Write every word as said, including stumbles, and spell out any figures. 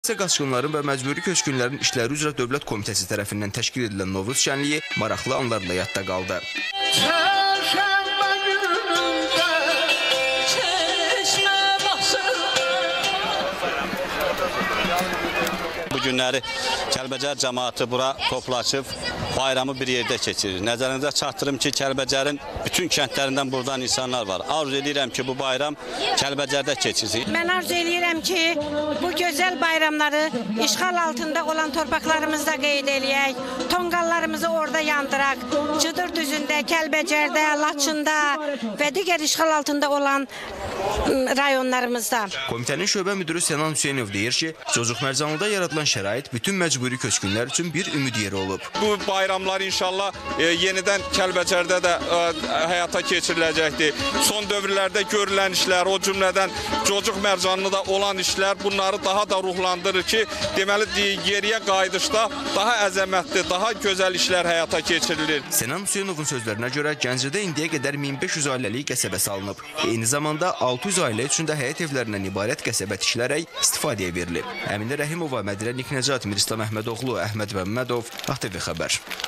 Qaçqınların və məcburi köçkünlərin işləri üzrə Dövlət Komitəsi tərəfindən təşkil edilən Novruz şənliyi maraqlı anlarla yadda qaldı. Bu günləri Kəlbəcər cəmaatı bura toplaşıb bayramı bir yerdə keçirir. Nəzərinizə çatdırım ki, Kəlbəcərin bütün kəndlərindən buradan insanlar var. Arzu edirəm ki, bu bayram Kəlbəcərdə keçirsin. Mən arzu edirəm ki, bu gözəl bayramları işğal altında olan torpaqlarımızda qeyd eləyək, tonqallarımızı orada yandıraq, Cıdır düzündə, Kəlbəcərdə, Laçında və digər işğal altında olan rayonlarımızda. Komitənin şöbə müdürü Sənan Hüseynov deyir ki, Cocuq Mərcanlıda yaradılan şərait bütün məcburi köçkünlər üçün bir ümid yeri olub. Bu bayramlar inşallah e, yenidən Kəlbəcərdə də e, həyata keçiriləcəkdir. Son dövrlərdə görülən işlər, o cümlədən Cocuq Mərcanlıda olan işlər bunları daha da ruhlandırır ki, deməli geriyə qayıdışda daha əzəmətli, daha gözəl işlər həyata keçirilir. Sənan Hüseynovun sözlərinə görə Gəncədə indiyə qədər min beş yüz ailəlik qəsəbə salınıb. Eyni zamanda altı yüz ailə üçün də həyət evlərindən ibarət qəsəbə tikilərək istifadəyə verilib. Əminə Rəhimova, Mədirə Niknəcat, Mirislam Əhmədoğlu, Əhməd Məmmədov, A T V Xəbər.